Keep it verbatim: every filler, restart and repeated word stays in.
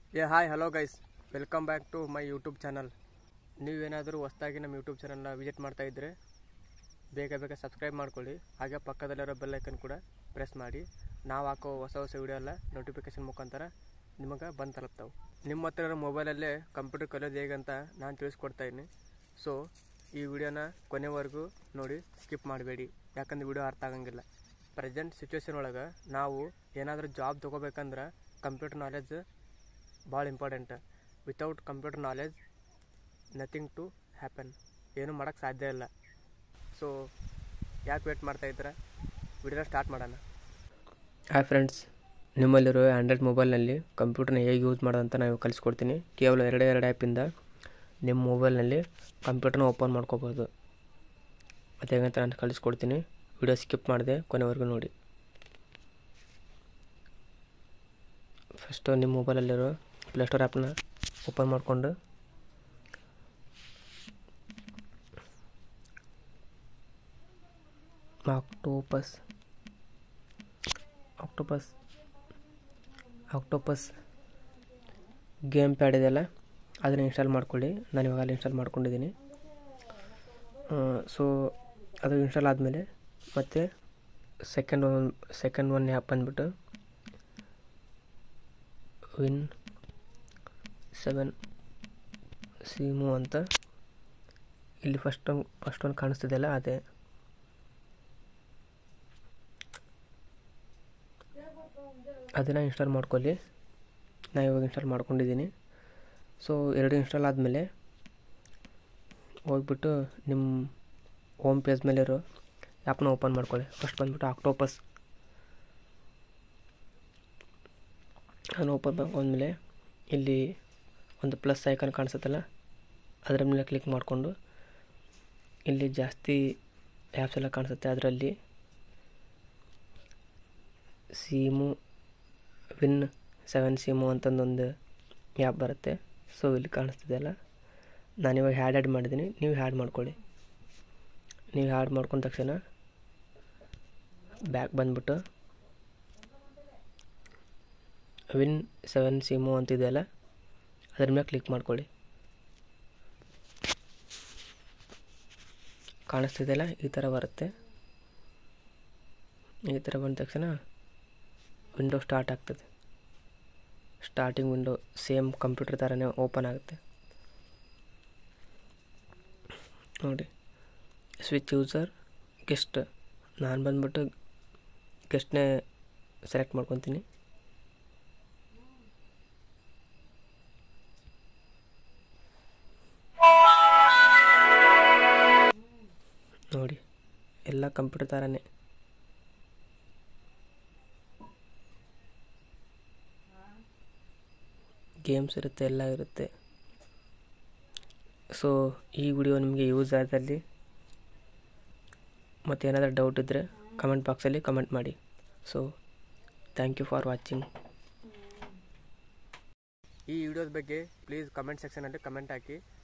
Yeah, hi, hello guys. Welcome back to my YouTube channel. ನೀವೇನಾದರೂ ಹೊಸದಾಗಿ ನಮ್ಮ YouTube ಚಾನಲ್ನ ವಿಸಿಟ್ ಮಾಡ್ತಾ ಇದ್ದರೆ ಬೇಗ ಬೇಗ ಸಬ್ಸ್ಕ್ರೈಬ್ ಮಾಡ್ಕೊಳ್ಳಿ. ಹಾಗೆ ಪಕ್ಕದಲ್ಲಿರೋ ಬೆಲ್ ಐಕನ್ ಕೂಡ ಪ್ರೆಸ್ ಮಾಡಿ. ನಾವು ಹಾಕೋ ಹೊಸ ಹೊಸ ವಿಡಿಯೋ ಎಲ್ಲ ನೋಟಿಫಿಕೇಶನ್ ಮುಖಾಂತರ ನಿಮಗೆ ಬಂದು ತಲುಪ್ತಾವೆ. ನಿಮ್ಮ ಹತ್ರ ಇರೋ ಮೊಬೈಲಲ್ಲೇ ಕಂಪ್ಯೂಟರ್ ಕಲಿಯೋದು ಹೇಗೆ ಅಂತ ನಾನು ತಿಳಿಸ್ಕೊಡ್ತಾ ಇದ್ದೀನಿ. ಸೊ ಈ ವಿಡಿಯೋನ ಕೊನೆವರೆಗೂ ನೋಡಿ, ಸ್ಕಿಪ್ ಮಾಡಬೇಡಿ, ಯಾಕಂದ್ರೆ ವಿಡಿಯೋ ಅರ್ಥ ಆಗಂಗಿಲ್ಲ. ಪ್ರೆಸೆಂಟ್ ಸಿಚುವೇಶನ್ ಒಳಗೆ ನಾವು ಏನಾದರೂ ಜಾಬ್ ತೊಗೋಬೇಕಂದ್ರೆ ಕಂಪ್ಯೂಟರ್ ನಾಲೆಜ್ ಭಾಳ important. Without computer knowledge nothing to happen, ಏನೂ ಮಾಡೋಕ್ಕೆ ಸಾಧ್ಯ ಇಲ್ಲ. ಸೊ ಯಾಕೆ ವೇಟ್ ಮಾಡ್ತಾಯಿದ್ದೀರಾ, ವಿಡಿಯೋನ ಸ್ಟಾರ್ಟ್ ಮಾಡೋಣ. ಹಾಯ್ ಫ್ರೆಂಡ್ಸ್, ನಿಮ್ಮಲ್ಲಿರೋ ಆ್ಯಂಡ್ರಾಯ್ಡ್ ಮೊಬೈಲ್ನಲ್ಲಿ ಕಂಪ್ಯೂಟರ್ನ ಹೇಗೆ ಯೂಸ್ ಮಾಡೋದಂತ ನಾವು ಕಲಿಸ್ಕೊಡ್ತೀನಿ. ಕೇವಲ ಎರಡೇ ಎರಡು ಆ್ಯಪಿಂದ ನಿಮ್ಮ ಮೊಬೈಲ್ನಲ್ಲಿ ಕಂಪ್ಯೂಟರ್ನ ಓಪನ್ ಮಾಡ್ಕೋಬೋದು. ಮತ್ತು ಹೇಗಂತ ನಾನು ಕಲಿಸ್ಕೊಡ್ತೀನಿ. ವಿಡಿಯೋ ಸ್ಕಿಪ್ ಮಾಡಿದೆ, ಕೊನೆವರೆಗೂ ನೋಡಿ. ಫಸ್ಟು ನಿಮ್ಮ ಮೊಬೈಲಲ್ಲಿರೋ ಪ್ಲೇಸ್ಟೋರ್ ಆ್ಯಪ್ನ ಓಪನ್ ಮಾಡಿಕೊಂಡು octopus octopus octopus game pad ಇದೆಯಲ್ಲ, ಅದನ್ನು ಇನ್ಸ್ಟಾಲ್ ಮಾಡ್ಕೊಳ್ಳಿ. ನಾನು ಇವಾಗ ಅಲ್ಲಿ ಇನ್ಸ್ಟಾಲ್ ಮಾಡ್ಕೊಂಡಿದ್ದೀನಿ. ಸೊ ಅದು ಇನ್ಸ್ಟಾಲ್ ಆದಮೇಲೆ ಮತ್ತು second one second one app ಬಂದ್ಬಿಟ್ಟು ವಿನ್ ಸೆವೆನ್ ಸಿಮು ಅಂತ ಇಲ್ಲಿ ಫಸ್ಟ್ ಒಂದು ಫಸ್ಟ್ ಒಂದು ಕಾಣಿಸ್ತಿದೆಯಲ್ಲ, ಅದೇ ಅದನ್ನು ಇನ್ಸ್ಟಾಲ್ ಮಾಡ್ಕೊಳ್ಳಿ. ನಾನು ಇವಾಗ ಇನ್ಸ್ಟಾಲ್ ಮಾಡ್ಕೊಂಡಿದ್ದೀನಿ. ಸೊ ಎರಡು ಇನ್ಸ್ಟಾಲ್ ಆದಮೇಲೆ ಹೋಗ್ಬಿಟ್ಟು ನಿಮ್ಮ ಹೋಮ್ ಪೇಜ್ ಮೇಲಿರೋ ಆ್ಯಪ್ನ ಓಪನ್ ಮಾಡ್ಕೊಳ್ಳಿ. ಫಸ್ಟ್ ಬಂದುಬಿಟ್ಟು ಆಕ್ಟೋಪಸ್ ನಾನು ಓಪನ್ ಮಾಡ್ಕೊಂಡ್ಮೇಲೆ ಇಲ್ಲಿ ಒಂದು ಪ್ಲಸ್ ಐಕಾನ್ ಕಾಣಿಸುತ್ತಲ್ಲ, ಅದರ ಮೇಲೆ ಕ್ಲಿಕ್ ಮಾಡಿಕೊಂಡು ಇಲ್ಲಿ ಜಾಸ್ತಿ ಆ್ಯಪ್ಸ್ ಎಲ್ಲ ಕಾಣಿಸುತ್ತೆ. ಅದರಲ್ಲಿ ಸಿಮು ವಿನ್ ಸೆವೆನ್ ಸಿಮು ಅಂತಂದೊಂದು ಆ್ಯಪ್ ಬರುತ್ತೆ. ಸೊ ಇಲ್ಲಿ ಕಾಣಿಸ್ತಿದೆಯಲ್ಲ, ನಾನಿವಾಗ ಹ್ಯಾಡ್ ಆ್ಯಡ್ ಮಾಡಿದ್ದೀನಿ, ನೀವು ಹ್ಯಾಡ್ ಮಾಡ್ಕೊಳ್ಳಿ. ನೀವು ಹ್ಯಾಡ್ ಮಾಡ್ಕೊಂಡ ತಕ್ಷಣ ಬ್ಯಾಕ್ ಬಂದುಬಿಟ್ಟು ವಿನ್ ಸೆವೆನ್ ಸಿಮು ಅಂತಿದೆಯಲ್ಲ, ಅದ್ರ ಮೇಲೆ ಕ್ಲಿಕ್ ಮಾಡ್ಕೊಳ್ಳಿ. ಕಾಣಿಸ್ತಿದೆಯಲ್ಲ, ಈ ಥರ ಬರುತ್ತೆ. ಈ ಥರ ಬಂದ ತಕ್ಷಣ ವಿಂಡೋ ಸ್ಟಾರ್ಟ್ ಆಗ್ತದೆ. ಸ್ಟಾರ್ಟಿಂಗ್ ವಿಂಡೋ ಸೇಮ್ ಕಂಪ್ಯೂಟರ್ ಥರನೇ ಓಪನ್ ಆಗುತ್ತೆ ನೋಡಿ. ಸ್ವಿಚ್ ಯೂಸರ್ ಗೆಸ್ಟ್, ನಾನು ಬಂದ್ಬಿಟ್ಟು ಗೆಸ್ಟ್ನೇ ಸೆಲೆಕ್ಟ್ ಮಾಡ್ಕೊತೀನಿ. ನೋಡಿ, ಎಲ್ಲ ಕಂಪ್ಯೂಟರ್ ಥರನೇ ಗೇಮ್ಸ್ ಇರುತ್ತೆ, ಎಲ್ಲ ಇರುತ್ತೆ. ಸೊ ಈ ವಿಡಿಯೋ ನಿಮಗೆ ಯೂಸ್ ಆದಲ್ಲಿ ಮತ್ತು ಏನಾದರೂ ಡೌಟ್ ಇದ್ದರೆ ಕಮೆಂಟ್ ಬಾಕ್ಸಲ್ಲಿ ಕಮೆಂಟ್ ಮಾಡಿ. So thank you for watching. ಈ ವಿಡಿಯೋದ ಬಗ್ಗೆ ಪ್ಲೀಸ್ ಕಮೆಂಟ್ ಸೆಕ್ಷನಲ್ಲಿ ಕಮೆಂಟ್ ಹಾಕಿ.